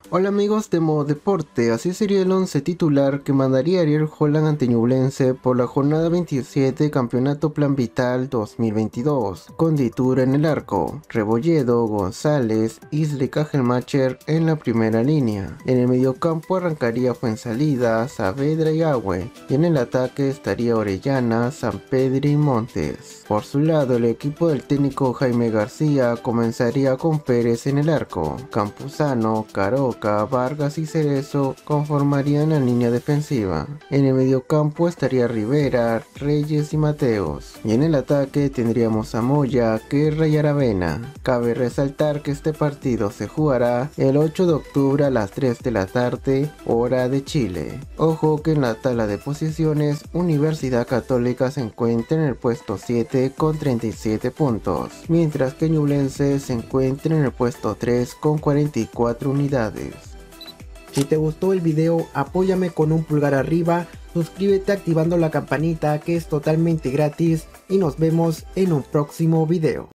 Hola amigos de Modo Deporte, así sería el 11 titular que mandaría Ariel Holland ante Ñublense por la jornada 27 Campeonato Plan Vital 2022, con Ditura en el arco, Rebolledo, González, Isle Cajelmacher en la primera línea. En el mediocampo arrancaría Fuensalida, Saavedra y Agüe, y en el ataque estaría Orellana, Sampedri y Montes. Por su lado, el equipo del técnico Jaime García comenzaría con Pérez en el arco, Campuzano, Caroca, Vargas y Cerezo conformarían la línea defensiva. En el mediocampo estaría Rivera, Reyes y Mateos. Y en el ataque tendríamos a Moya, Guerra y Aravena. Cabe resaltar que este partido se jugará el 8 de octubre a las 3 de la tarde, hora de Chile. Ojo que en la tabla de posiciones, Universidad Católica se encuentra en el puesto 7 con 37 puntos, mientras que Ñublense se encuentra en el puesto 3 con 44 unidades. Si te gustó el video, apóyame con un pulgar arriba, suscríbete activando la campanita que es totalmente gratis y nos vemos en un próximo video.